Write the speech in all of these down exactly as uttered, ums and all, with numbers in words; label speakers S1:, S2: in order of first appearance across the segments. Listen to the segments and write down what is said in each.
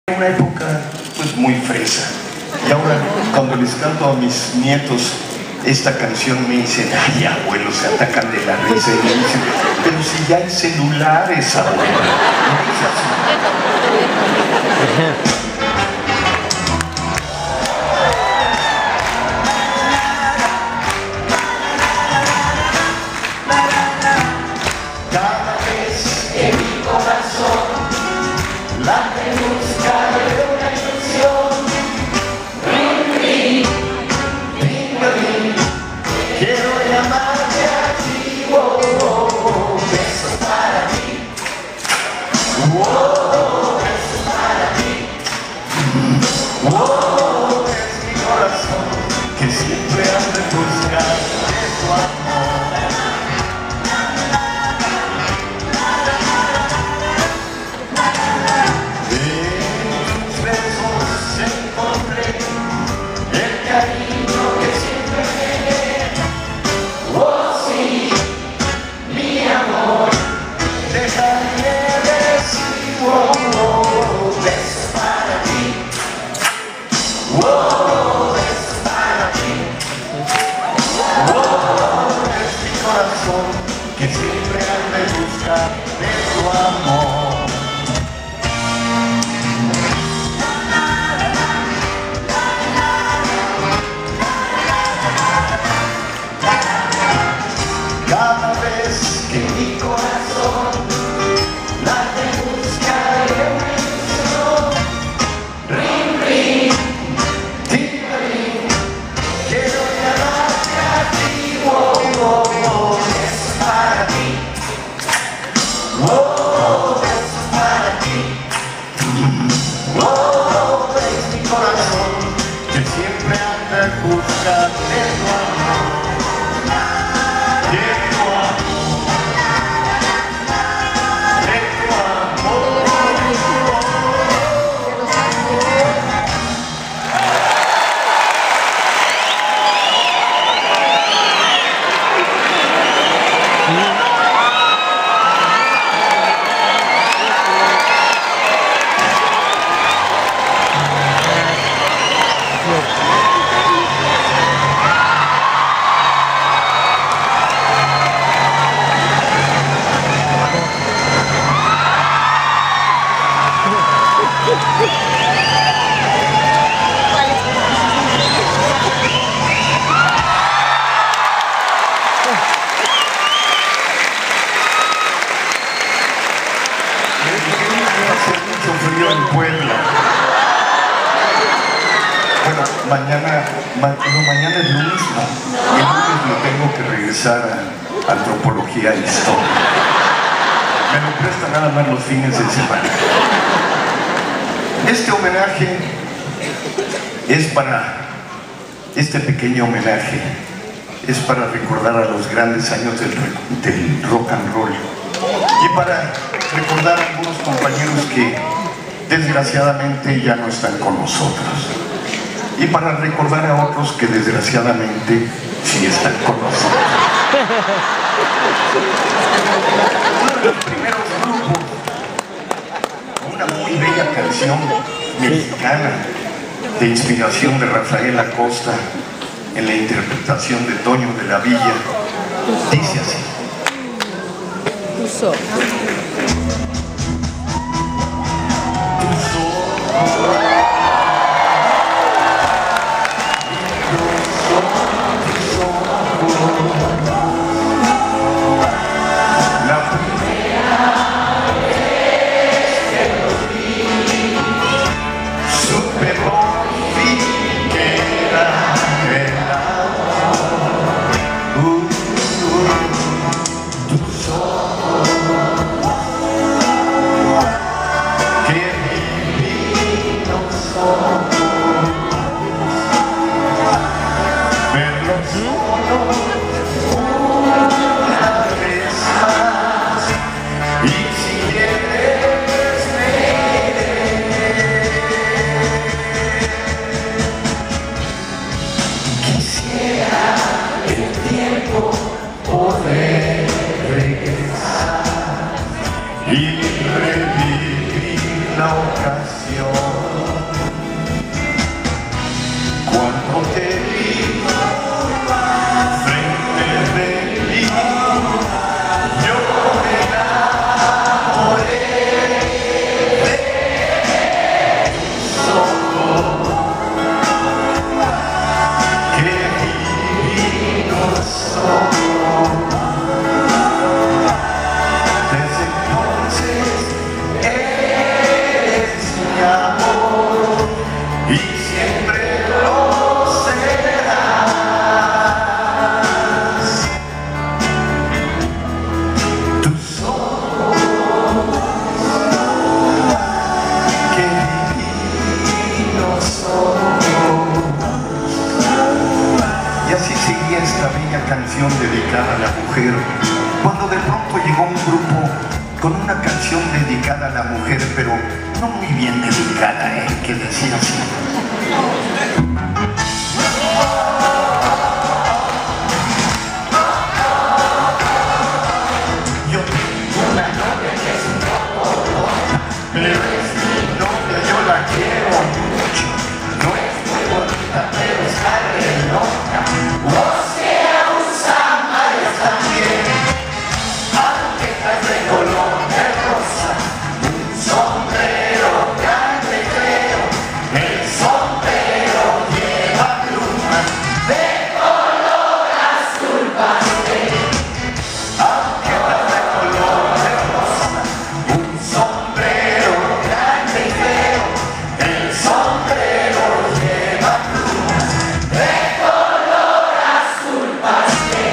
S1: Una época pues muy fresa, y ahora cuando les canto a mis nietos esta canción me dicen, ay abuelo, se atacan de la risa y me dicen, pero si ya hay celulares, abuelo. Me dice así. Cada vez que mi corazón late en busca de una ilusión, ring, ring, ding, ding, quiero llamarte a ti, oh, oh, oh, besos para ti, oh, oh, besos para ti, oh, es mi corazón que siempre anda en busca de tu amor. Que siempre anda en busca de tu amor. Cada vez que mi corazón late en busca de una ilusión, ring, ring, ting, ring, quiero llamarte a ti, oh, oh, oh. Para ti, oh, besos para ti, oh, es mi corazón que siempre anda en busca de tu amor, de tu amor, de tu amor. Frío en Puebla. Bueno, mañana, ma, no, mañana es lunes, no. El lunes lo tengo que regresar a Antropología e Historia. Me lo presta nada más los fines de semana. Este homenaje es para, este pequeño homenaje es para recordar a los grandes años del, del rock and roll y para recordar a algunos compañeros que desgraciadamente ya no están con nosotros, y para recordar a otros que desgraciadamente sí están con nosotros. Uno de los primeros grupos, una muy bella canción mexicana de inspiración de Rafael Acosta en la interpretación de Toño de la Villa, dice así. y revivir la ocasión. y siempre lo serás. Tus ojos, qué divinos ojos. Y así seguía esta bella canción dedicada a la mujer, cuando de pronto llegó un grupo con una canción dedicada a la mujer, pero no muy bien dedicada, ¿eh? Que decía así: yo tengo una novia que es un poco loca, pero es mi novia, yo la quiero mucho. No es muy bonita, pero está re loca. O sea, usa mallas también, aunque traes de color de rosa, un sombrero grande y feo. El sombrero lleva plumas de color azul pastel, aunque traes de color de rosa, un sombrero grande y feo. El sombrero lleva plumas de color azul pastel.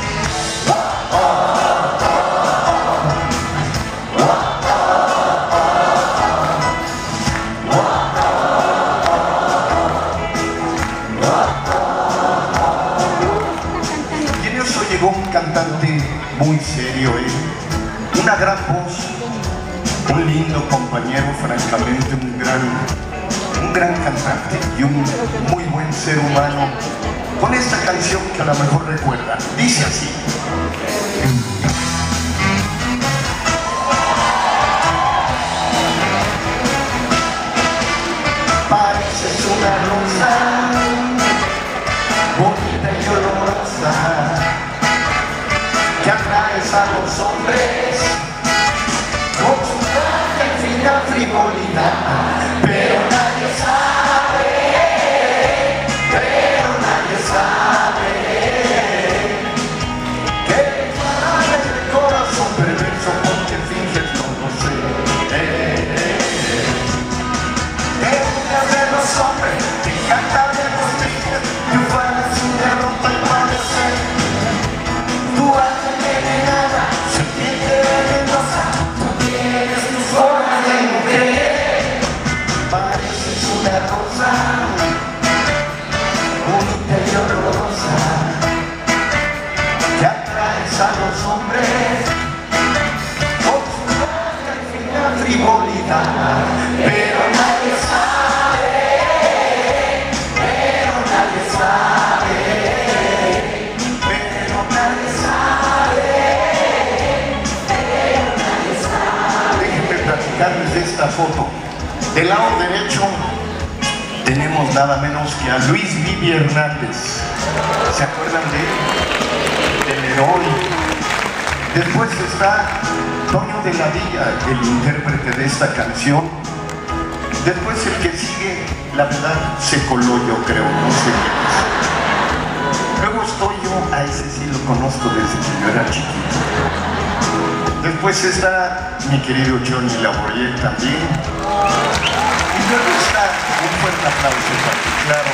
S1: Y en eso llegó un cantante muy serio, ¿eh? Una gran voz, un lindo compañero, francamente un gran, un gran cantante y un muy buen ser humano, con esta canción que a lo mejor recuerda. Dice así: pareces una rosa, bonita y olorosa, que atraes a los hombres con su gracia y fina frivolidad. Pero nadie sabe, pero nadie sabe que eres mala de corazón perverso, porque finges no lo sé. Eres de los hombres, te encanta de los niños, tu fantasía rompe el parecer. Tu alma envenenada, serpiente venenosa, tú tienes tu forma de mujer. Pareces una rosa, bonita y olorosa, que atraes a los hombres con su gracia y fina frivolidad. Pero nadie sabe, pero nadie sabe, pero nadie sabe, pero nadie sabe. Déjenme platicarles de esta foto. Del lado derecho tenemos nada menos que a Luis Vivi Hernández. ¿Se acuerdan de él? Del héroe. Después está Toño de la Villa, el intérprete de esta canción. Después el que sigue, la verdad, se coló, yo creo, no sé quién es. Luego estoy yo, a ese sí lo conozco desde que yo era chiquito. Después está mi querido Johnny Labourier también. Y luego está un fuerte aplauso para ti, claro.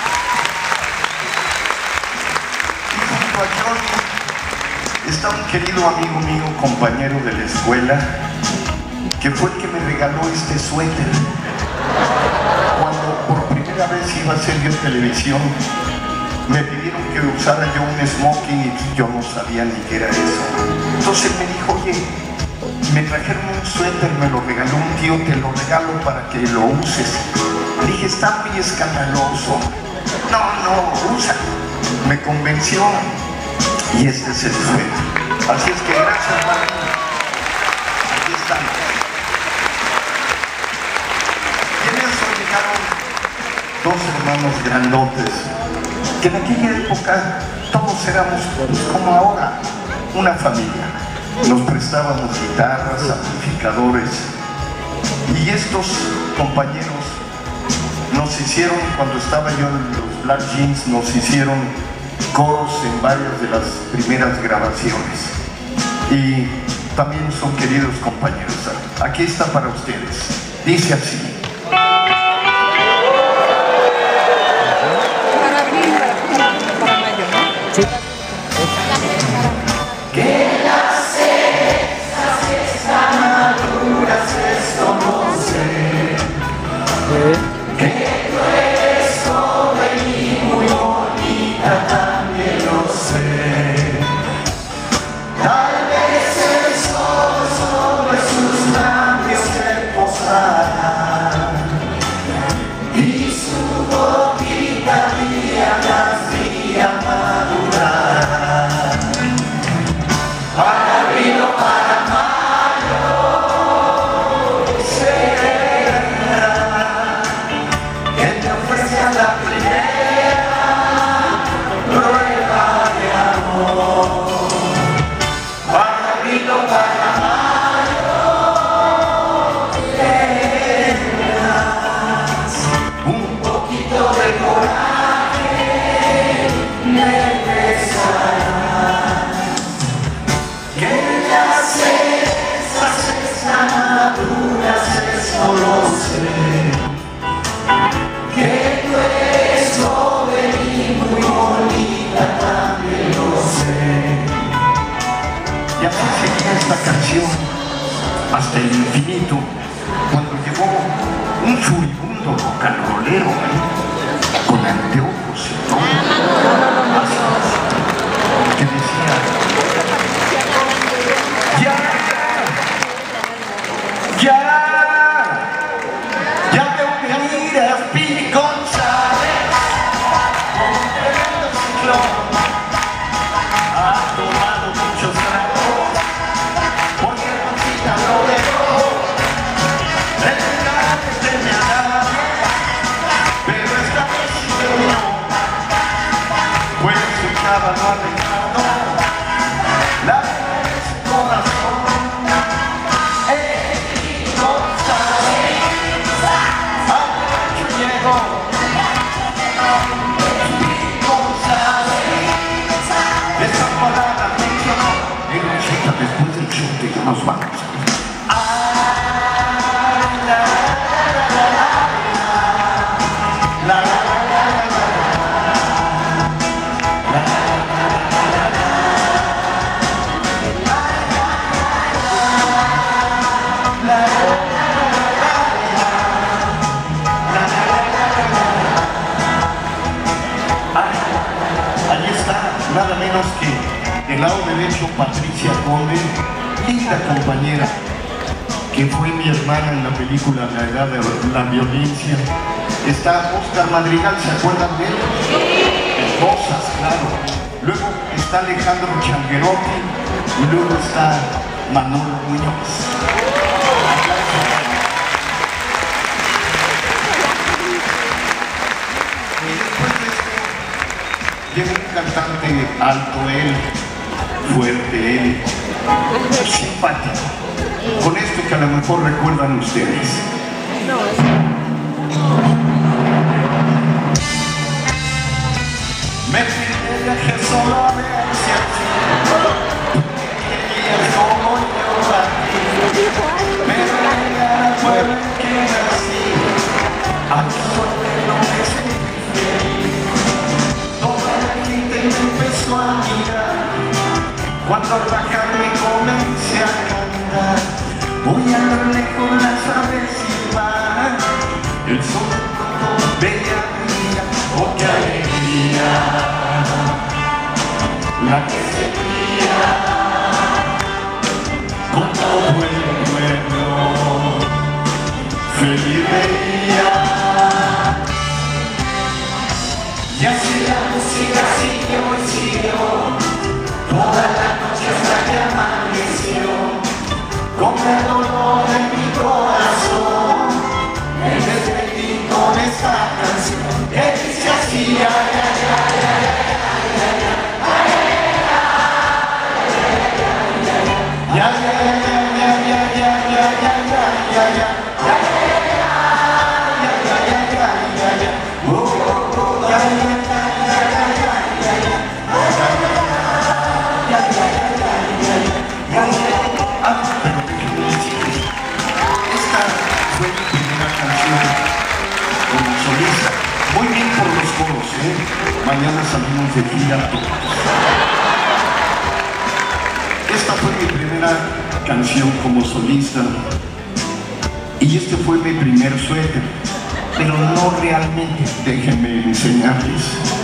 S1: Y junto a Johnny está un querido amigo mío, compañero de la escuela, que fue el que me regaló este suéter. Cuando por primera vez iba a hacer yo televisión, me pidieron que usara yo un smoking y yo no sabía ni qué era eso. Entonces me dijo: oye, me trajeron un suéter, me lo regaló un tío, te lo regalo para que lo uses. Le dije: está muy escandaloso. No, no, usa. Me convenció y este es el suéter. Así es que gracias, Martín. Aquí estamos. Y en eso llegaron dos hermanos grandotes, que en aquella época todos éramos como ahora, una familia. Nos prestábamos guitarras, amplificadores, y estos compañeros nos hicieron, cuando estaba yo en los Black Jeans, nos hicieron coros en varias de las primeras grabaciones, y también son queridos compañeros. Aquí está para ustedes, dice así. esta canción hasta el infinito cuando llegó un furibundo rock and rollero, ¿eh? Con anteojos y todo, que decía: ya, ya, ya veo venir a Speedy González con un tremendo ciclón, ha tomado muchos tragos porque el Conchita lo dejó. No arreglado la de su corazón. ¡Eh, González! ¡A derecho llegó! ¡González! Esa palabra mencionó en la chica después del chute que nos vamos. Nada menos que del lado derecho Patricia Conde, linda compañera, que fue mi hermana en la película La Edad de la Violencia. Está Oscar Madrigal, ¿se acuerdan de él? Cosas, claro. Luego está Alejandro Changuerotti y luego está Manolo Muñoz. Llega un cantante alto él, fuerte él, simpático, con esto que a lo mejor recuerdan ustedes. Me fui de viaje solo a ver si así querías como yo a ti, me regalé al pueblo en que nací, a tu suerte no me sentí. Me empezó a mirar cuando al bajar me comencé a cantar. Voy a lo lejos las aves silbar, el sol de pronto bella brilla, oh qué alegría la que se cría con todo el pueblo feliz veía. Y así la música siguió y siguió, toda la noche hasta que amaneció, con el dolor en mi corazón, me despedí con esta canción, que dice así, ay, ay, ay, ay, ay, ay, ay, ay, ay, ay, ay, ay, ay, ay, ay, ay, ay. Muy bien por los coros, ¿eh? Mañana salimos de gira todos. Esta fue mi primera canción como solista y este fue mi primer suéter, pero no realmente, déjenme enseñarles.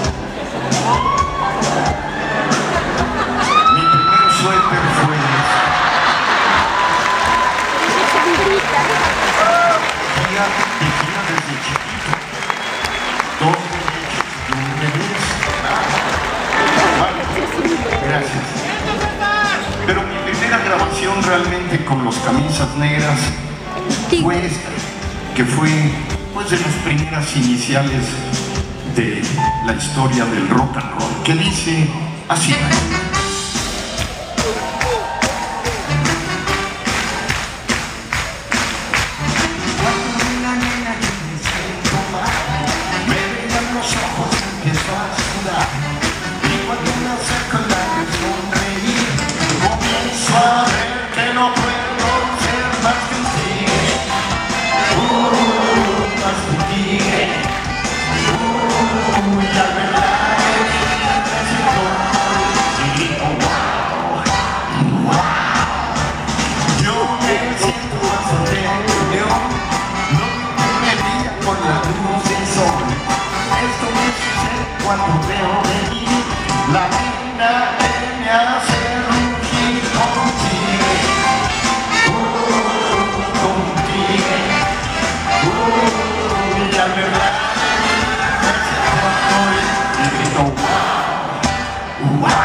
S1: Mi primer suéter fue este. Desde chiquito. Dos derechos y un revés. Vale, gracias. Pero mi primera grabación realmente con los Camisas Negras fue esta, que fue pues de las primeras iniciales de la historia del rock and roll, que dice así. cuando veo venir la pena que me hace rugir contigo, uh, contigo, uh, y al verdad me grito wow, wow.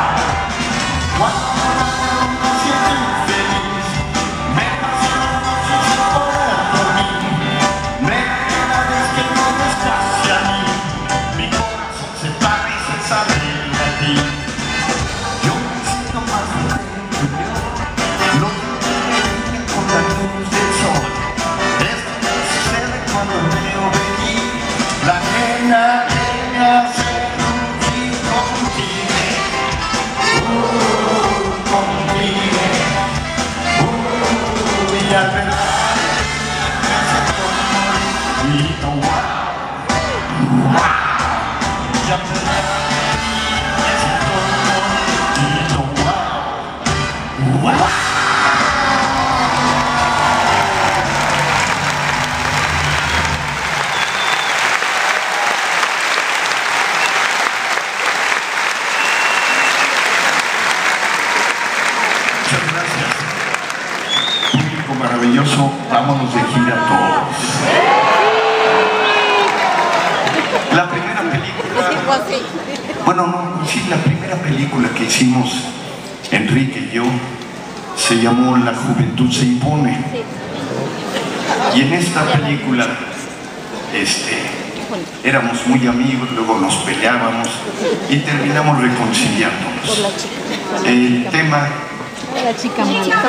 S1: Maravilloso, vámonos de gira todos. La primera película, bueno, no, sí, la primera película que hicimos, Enrique y yo, se llamó La Juventud se Impone. Y en esta película, este, éramos muy amigos, luego nos peleábamos y terminamos reconciliándonos. El tema...
S2: La chica mala.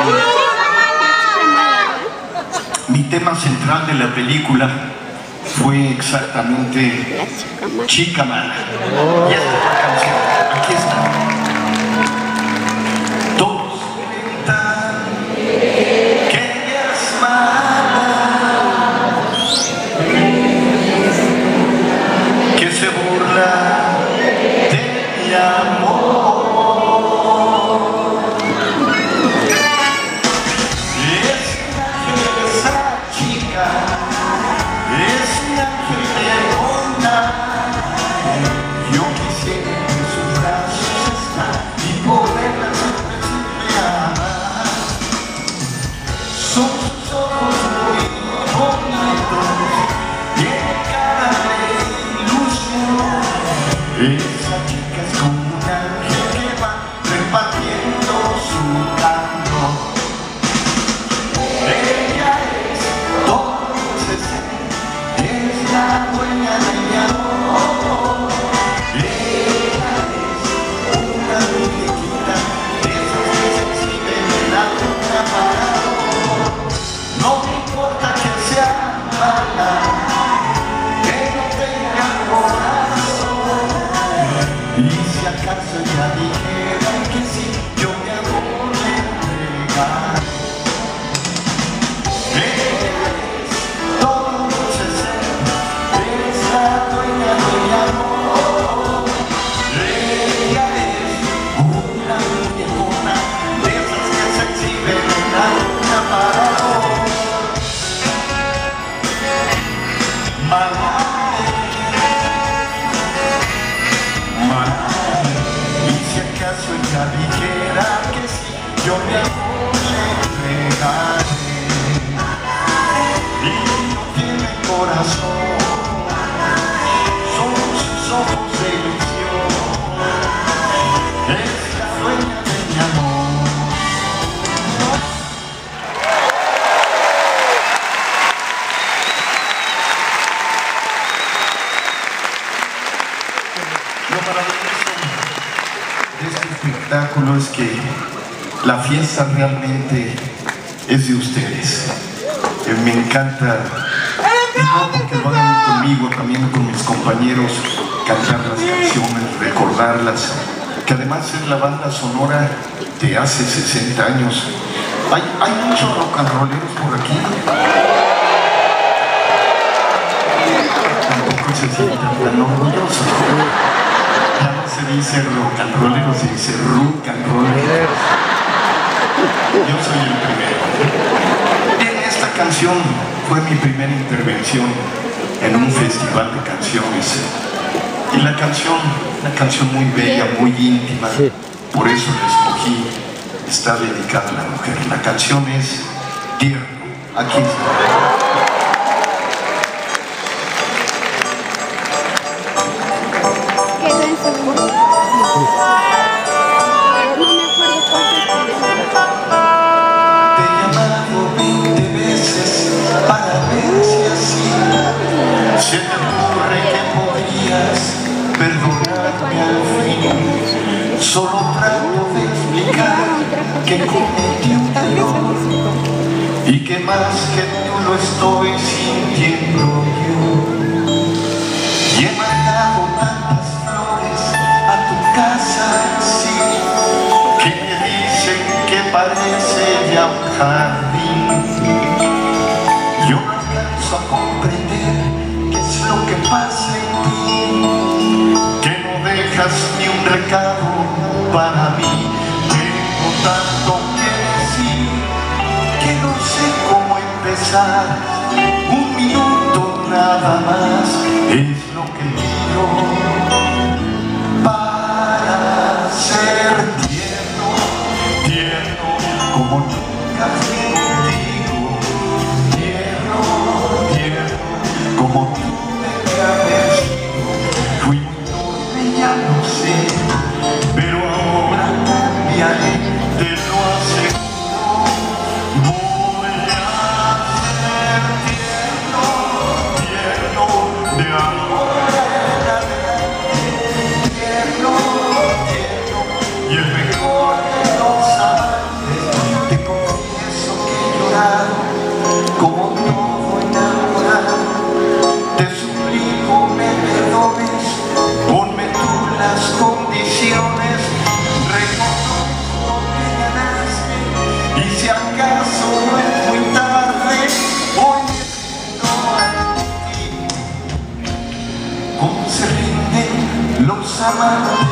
S1: Mi tema central de la película fue exactamente Chica Mala. Y esta es la canción, aquí está. Todos cuentan que ella es mala, que se burla de mi amor. Esa chica es como un ángel que va repartiendo su canto. Ella es todo ese, es la dueña de mi amor. Ella es una muñequita de esas que se exhiben en la luna parado. No me importa que sea mala, que no tenga corazón. Y si acaso ya dijera que sí, yo me hago entregar. Ella es todo ese ser, es la dueña de mi amor. Ella es una muñecona de esas que se exhiben en la luna parado. Mala. Y si acaso ella dijera que sí, yo me hago entregaré. Y no tiene corazón, son sus ojos de ilusión, es la dueña de mi amor. Lo maravilloso de este espectáculo es que la fiesta realmente es de ustedes. Eh, me encanta, y no porque lo hagan conmigo, también con mis compañeros, cantar las canciones, recordarlas, que además es la banda sonora de hace sesenta años. Hay, hay muchos rock and rolleros por aquí. Tampoco se sientan tan orgullosos. Ya no se dice rock and rollero, se dice rock and rollero. Yo soy el primero. Bien, esta canción fue mi primera intervención en un festival de canciones Y la canción, una canción muy bella, muy íntima,
S3: Sí.
S1: por eso la escogí, está dedicada a la mujer. La canción es Tierno. Aquí está.
S2: Quedó en su voz. Pero no me acuerdo cuál fue el que
S1: Te he llamado veinte veces para ver si así se te ocurre que podrías perdonarme al fin. Solo trato de explicar que cometí un error y que más que tú lo estoy sintiendo yo. Y he mandado tantas flores a tu casa, sí, que me dicen que parece ya un jardín. Yo no alcanzo a comprender qué es lo que pasa en ti, que no dejas ni un recado para mí. Tengo tanto que decir que no sé cómo empezar. Un minuto nada más es lo que pido para ser tierno, tierno como nunca fui contigo, tierno, tierno como tú me habías sido. Fui muy torpe, ya lo sé, pero ahora cambiaré, te lo aseguro. Voy a ser tierno, tierno de amor en adelante, tierno, tierno y el mejor de los amantes. Te confieso que he llorado como todo enamorado. Te suplico me perdones, ponme tú las condiciones. Reconozco que ganaste y si acaso no es muy tarde, hoy me rindo ante ti. ¿Cómo se rinden los amantes?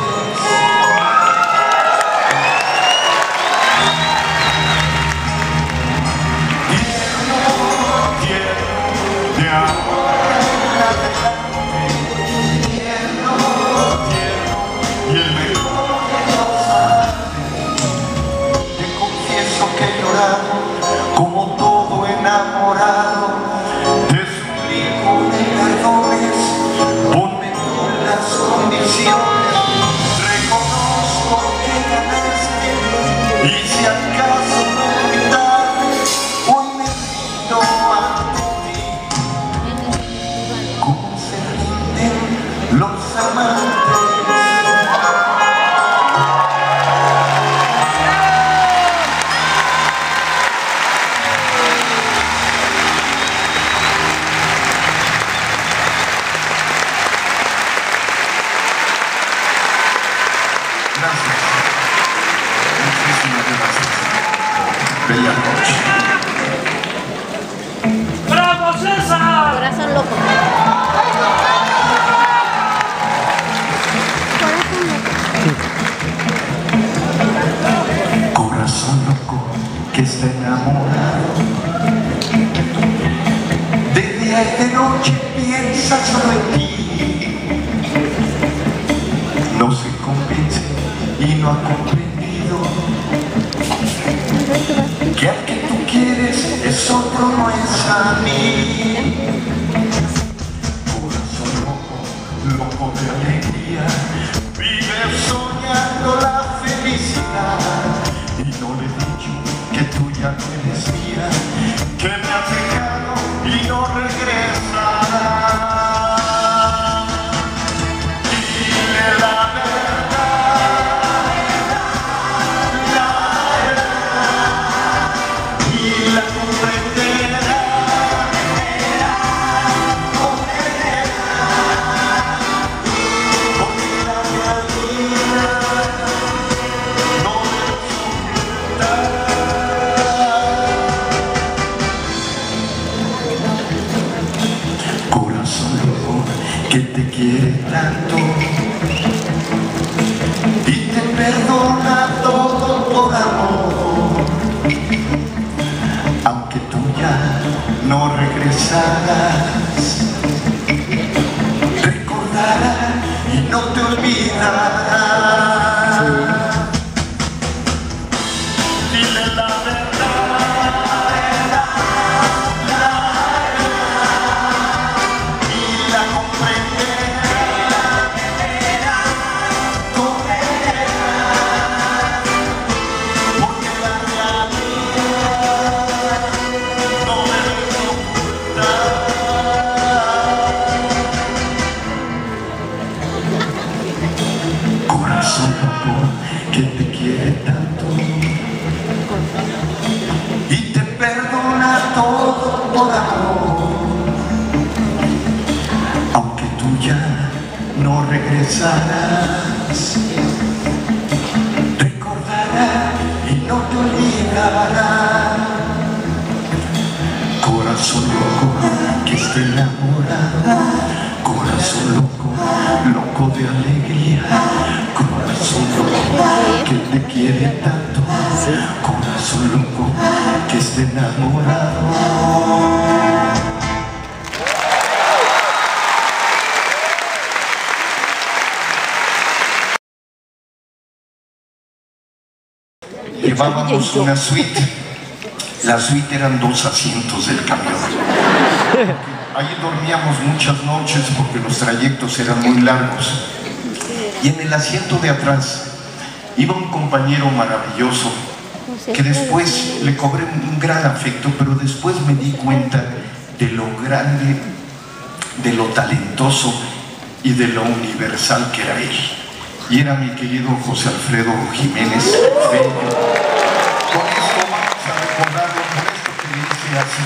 S1: Tierno, tierno de amor en adelante, tierno, tierno y el mejor de los amantes. Te confieso que he llorado como todo enamorado. Te suplico me perdones, ponme tú las condiciones. Reconozco que ganaste y si acaso no es muy tarde, hoy me rindo ante ti. ¿Cómo se rinden los amantes? Gracias. Muchísimas gracias. Bella noche.
S4: ¡Bravo, César!
S2: Corazón loco. Corazón loco.
S1: Corazón loco que está enamorado. De día y de noche piensa solo en ti. No se convence y no ha comprendido que al que tú quieres es otro, no es a mí. Corazón loco, loco de alegría, vive soñando la felicidad. Y no le he dicho que tú ya no eres mía, que me has dejado y no regresará. Dile la verdad, la verdad, y la comprenderá, comprenderá, porque la realidad no debes ocultar. Corazón loco que te quiere tanto y te perdona todo por amor, aunque tú ya no regresarás, recordará y olvidar. Dile la verdad, la verdad, y la comprenderá, comprenderá, porque la realidad no debe ocultar. Corazón loco que te quiere tanto y te perdona todo por amor, aunque tú ya no regresarás, recordará y no te olvidará. Corazón loco que esté enamorado, corazón loco, loco de alegría, corazón loco que te quiere tanto, corazón loco que esté enamorado. Llevábamos una suite. La suite eran dos asientos del camión. Allí dormíamos muchas noches porque los trayectos eran muy largos. Y en el asiento de atrás iba un compañero maravilloso que después le cobré un gran afecto, pero después me di cuenta de lo grande, de lo talentoso y de lo universal que era él. Y era mi querido José Alfredo Jiménez Bello. Con esto vamos a recordarlo, por esto que le dice así.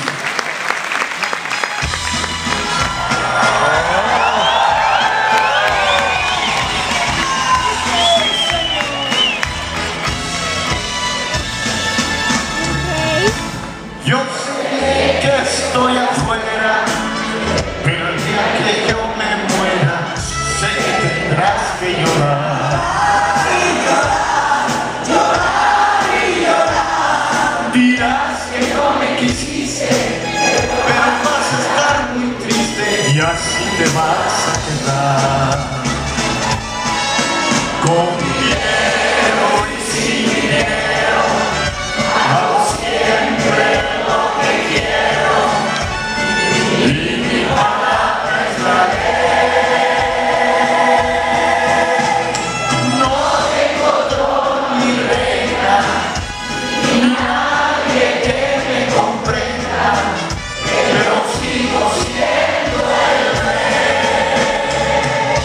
S1: Yo sé que estoy afuera, pero el día que yo me muera, sé que tendrás que llorar. Y llorar, llorar y llorar. Dirás que no me quisiste, pero vas a estar muy triste y así te vas a quedar. Con dinero y sin dinero, hago siempre lo que quiero y mi palabra es la ley. No tengo trono ni reina, ni nadie que me comprenda, pero sigo siendo el rey.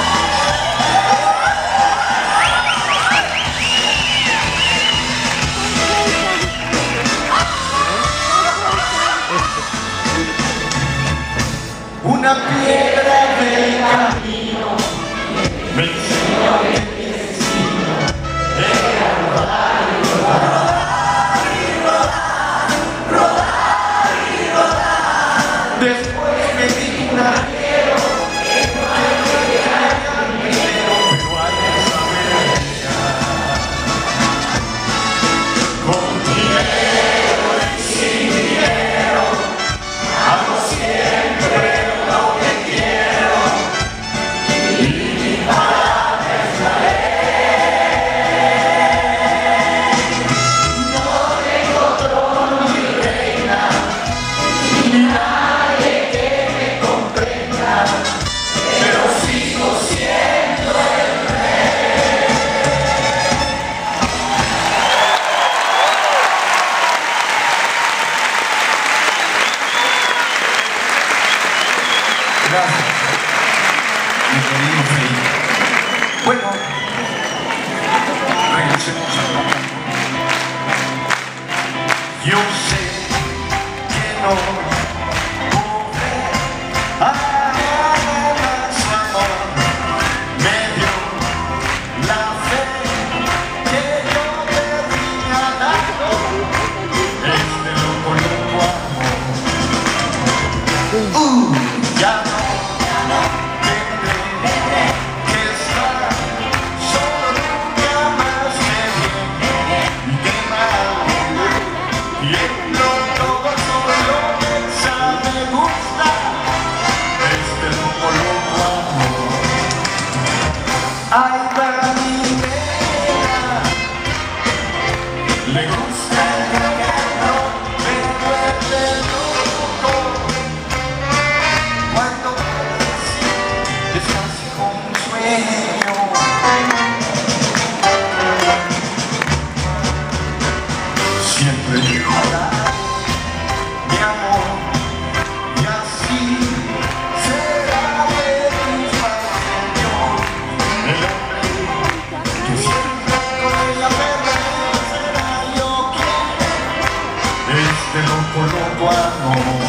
S1: Una piedra del camino me enseñó que mi destino era rodar y rodar y rodar, rodar y rodar. Después me di un arquero que no caía al dinero, pero hay que saber llegar. Con dinero y sin dinero, hago siempre lo que quiero y mi palabra es la ley. No tengo trono ni reina, ni nadie que me comprenda, pero sigo siendo el rey. Gracias, mi querido Fey. Bueno, regresemos a la canción. Yo sé que no podré amar más amor. Me dio la fe que yo tenía dado, este loco, loco amor. Uh, ya no tendré que estar solo, nunca más me viene y qué mal. Viendo todo solo me es casi como un sueño. Siempre dejará mi amor y así será de tus pasiones. El hombre que siempre con ella permanecerá, yo quiero este loco, loco amor.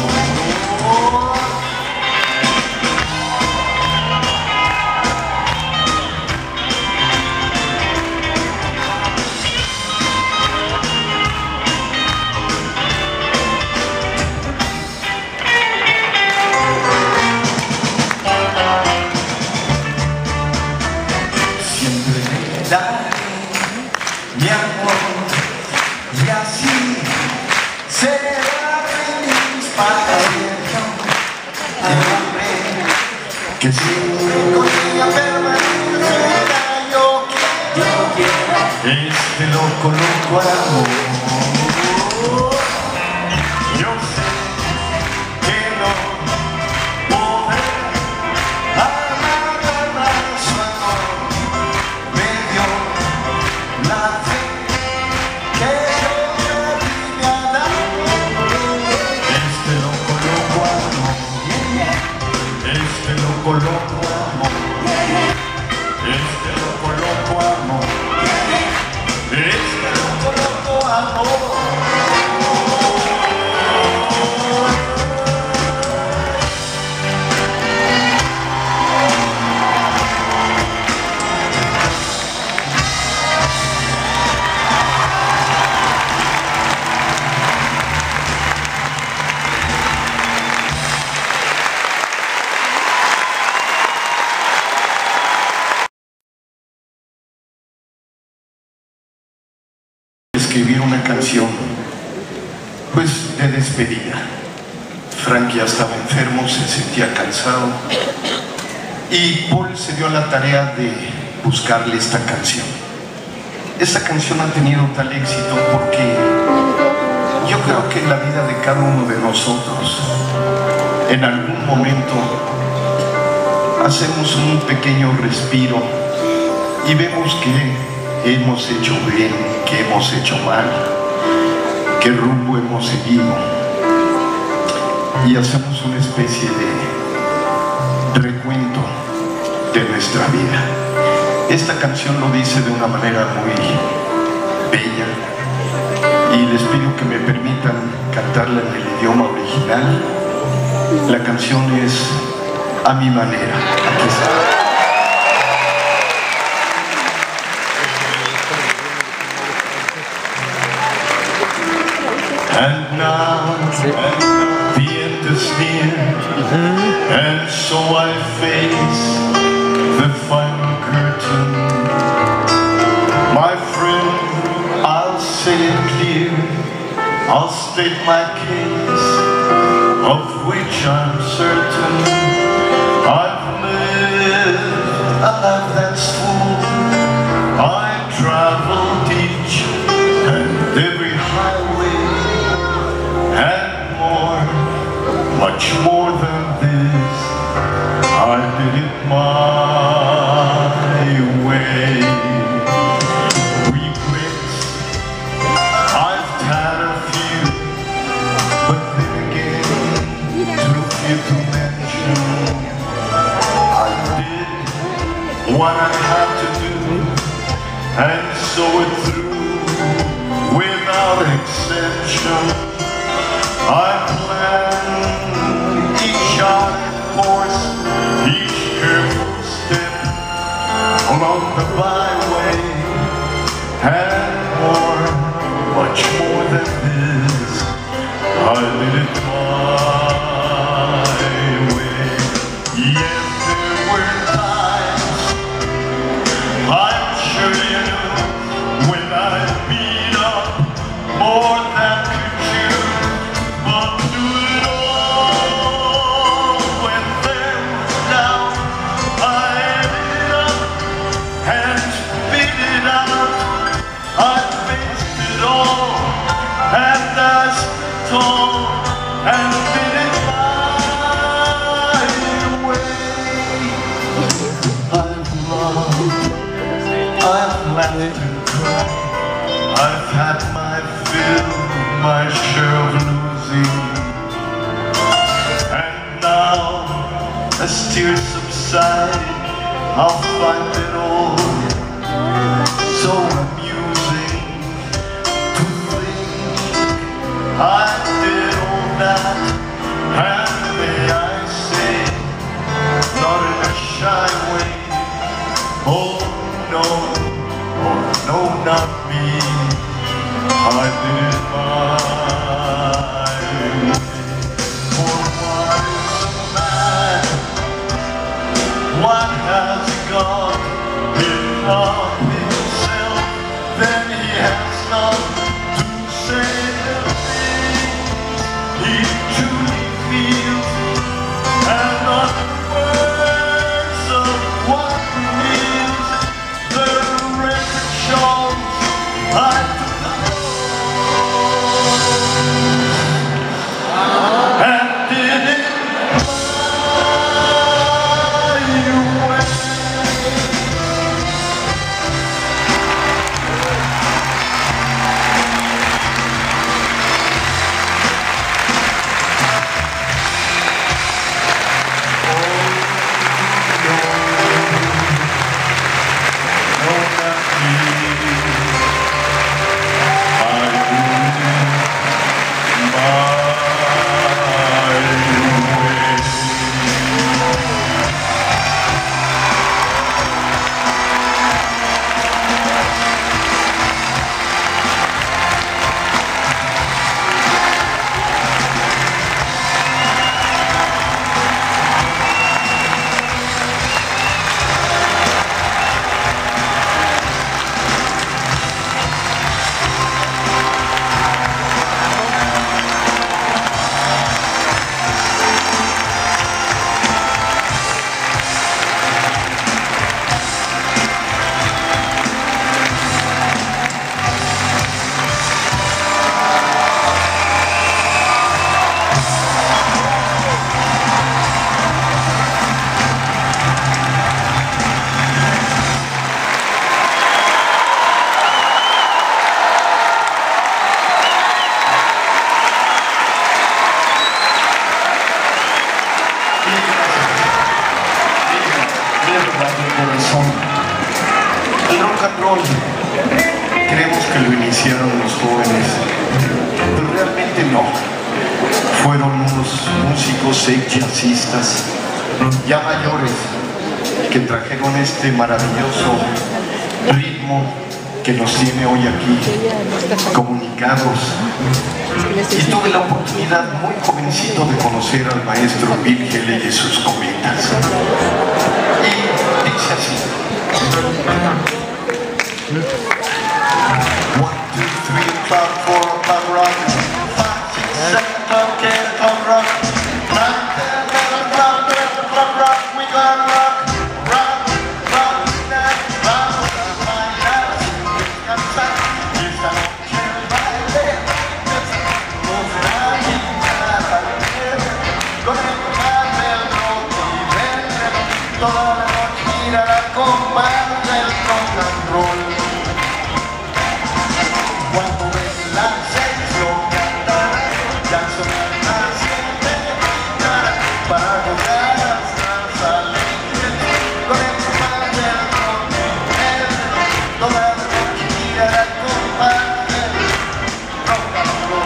S1: Mi amor, y así será feliz para ella. El hombre que siempre con ella permanecerá, yo quiero este loco, loco amor. Yo sé que no podré amar más su amor. Me dio la fe que yo te vine a dar. Este loco, loco amor. Este loco, loco amor. Este loco, loco amor. Este loco, loco amor. Escribir una canción, pues de despedida. Frank ya estaba enfermo, se sentía cansado y Paul se dio a la tarea de buscarle esta canción. Esta canción ha tenido tal éxito porque yo creo que en la vida de cada uno de nosotros, en algún momento, hacemos un pequeño respiro y vemos que hemos hecho bien, que hemos hecho mal, qué rumbo hemos seguido, y hacemos una especie de recuento de nuestra vida. Esta canción lo dice de una manera muy bella y les pido que me permitan cantarla en el idioma original. La canción es A Mi Manera. Aquí está. And now, and the end is near, and so I face the final curtain. My friend, I'll say it clear, I'll state my case, of which I'm certain. I've lived a life that's full, I've traveled each and every highway, and more, much more than this, I did it my way. Regrets, I've had a few, but then again, too few to mention. I did what I had to do, and saw it through without exception. I planned each shot and course, each careful step along the byway, and more, much more than this, I did it my way. Yes, there were times, I'm sure you know, when I beat up more than could chew. But through it all, I've laughed and cried, I've had my fill, my share of losing. And now, as tears subside, I'll find it all so amusing to think I did all that, and may I say, not in a shy way, oh no, oh no, not me, I did it my way. For what is a man? What has he got? If not himself, then he has not to say the things he truly feels, and not the words of what reveals. The record shows I took the road and did it my way. El rock and roll creemos que lo iniciaron los jóvenes, pero realmente no. Fueron unos músicos jazzistas ya mayores que trajeron este maravilloso ritmo que nos tiene hoy aquí comunicados. Y tuve la oportunidad muy jovencito de conocer al maestro Bill Haley y sus cometas. Y dice así: One, two, three o'clock, four o'clock rock, five, six, seven o'clock, eight o'clock rock, nine, ten, eleven o'clock, twelve o'clock rock, we gonna rock, rock, rock, tonight, rock, my life, it's got time, it's got care by day, it's got I need con el padre y vende toda la noche, mira la compa del rock and roll. Cuando ven las seis lo cantarán, ya son las siete para gozar hasta salir con el padre del rock and roll. Toda la noche mira la compa del rock and roll.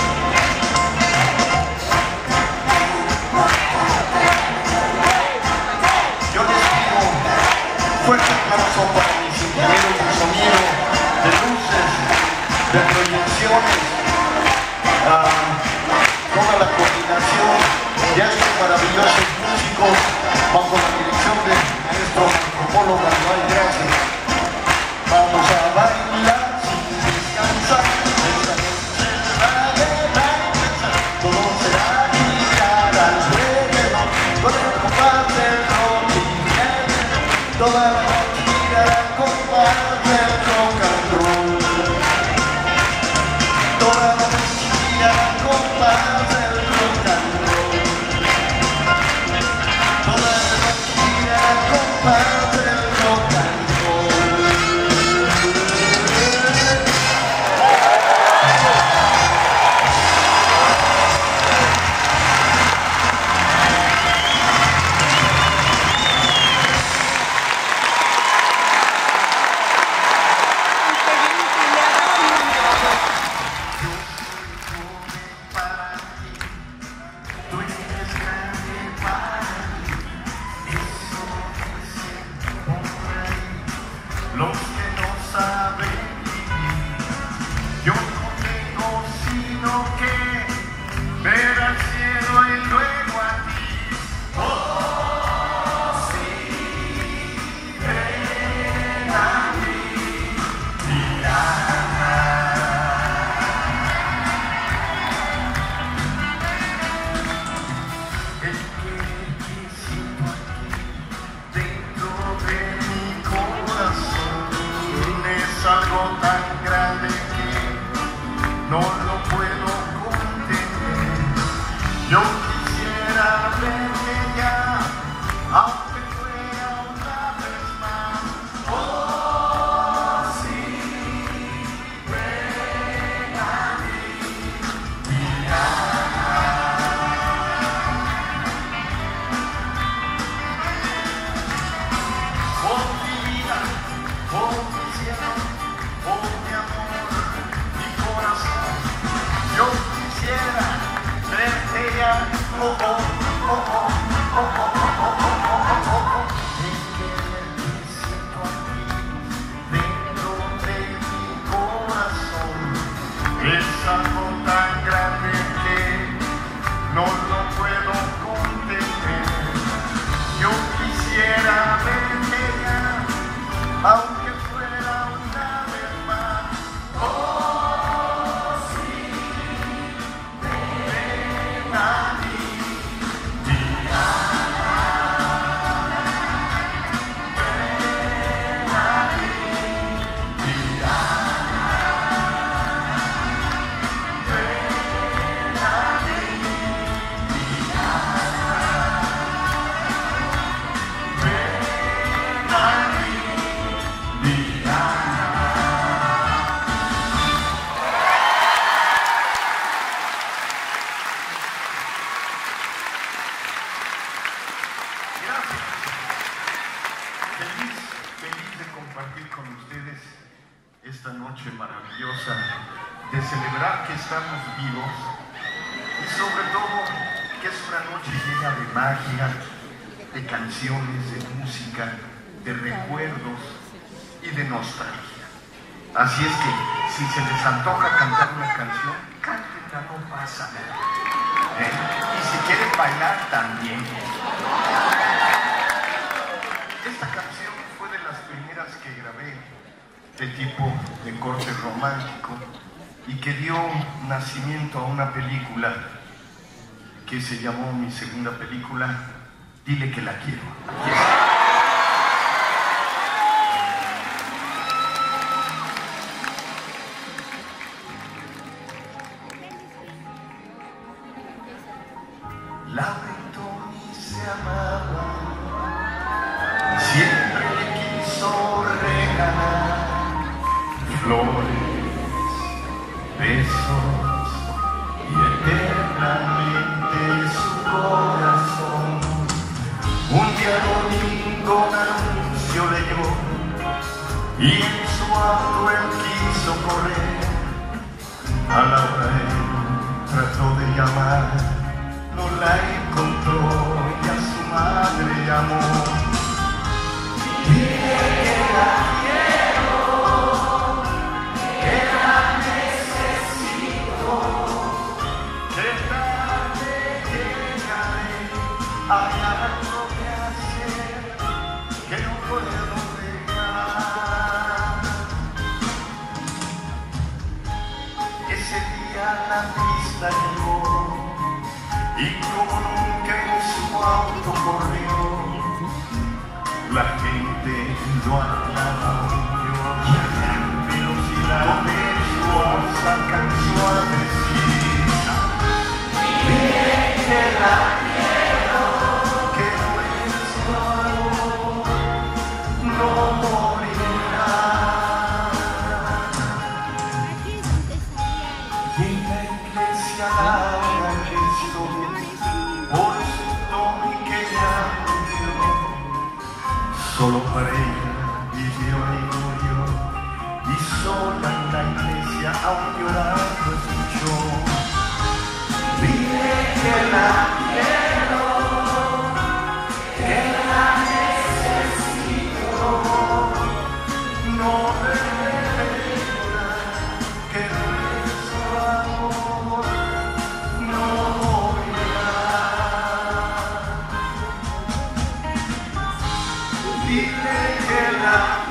S1: Yo les pido fuerte aplauso para mis ingenieros de sonido, de luces, de proyecciones, uh, toda la coordinación de estos maravillosos músicos bajo la dirección del maestro antropólogo Manuel Gracia. Vamos a bailar sin descansar, esta noche será de bailar, todo será girar alrededor, con el compás del rock y roll, toda la noche girará el compás del rock and roll. Toda la noche girará el compás del rock and roll. Toda la noche girará el compás del rock and roll. los que no saben vivir. Yo no tengo sino que ver al cielo y luego a ti. Oh, sí, ven a mí, Diana. El que siento aquí dentro de mi corazón es algo tan grande que no lo puedo contener. Yo quisiera verte ya, aunque fuera una vez más. Oh, sí, ven a mí, Diana. Oh, mi vida, oh, mi cielo, oh, mi amor, mi corazón. Yo quisiera verte ya, oh, oh, oh, oh, oh, oh, oh, oh, oh, oh, oh. El quererte siento aquí, dentro de mi corazón. Es algo tan grande que no lo puedo contener. Yo quisiera verte ya, aunque fuera una vez más. Oh, sí, ven a mí, Diana. Ven a mí, Diana. Ven a mí, Diana. Ven a mí, Diana. Gracias. Feliz, feliz de compartir con ustedes esta noche maravillosa, de celebrar que estamos vivos y sobre todo que es una noche llena de magia, de canciones, de música, de recuerdos y de nostalgia. Así es que si se les antoja cantar una canción, cántenla, no pasa nada. ¿Eh? Y si quieren bailar también. Esta canción fue de las primeras que grabé de tipo de corte romántico y que dio nacimiento a una película que se llamó mi segunda película, Dile que la quiero. Aquí está. Laura y Tony se amaban, siempre le quiso regalar flores, besos y eternamente su corazón. Un día domingo un anuncio leyó y en su auto él quiso correr. A Laura él trató de llamar, no la encontró y a su madre llamó. Dile que la quiero, que la necesito, que tarde llegaré, hay algo que hacer que no puedo dejar. Ese día la pista llegó y como nunca en su auto corrió, la gente lo aclamó y a gran velocidad de su voz alcanzó a decir: dile que la quiero, que nuestro amor no morirá. Y en la iglesia Laura rezó por su Tony que ya murió. Solo para ella vivió y murió, y sola en la iglesia aún llorando escuchó: dile que la quiero, que la necesito, dile que la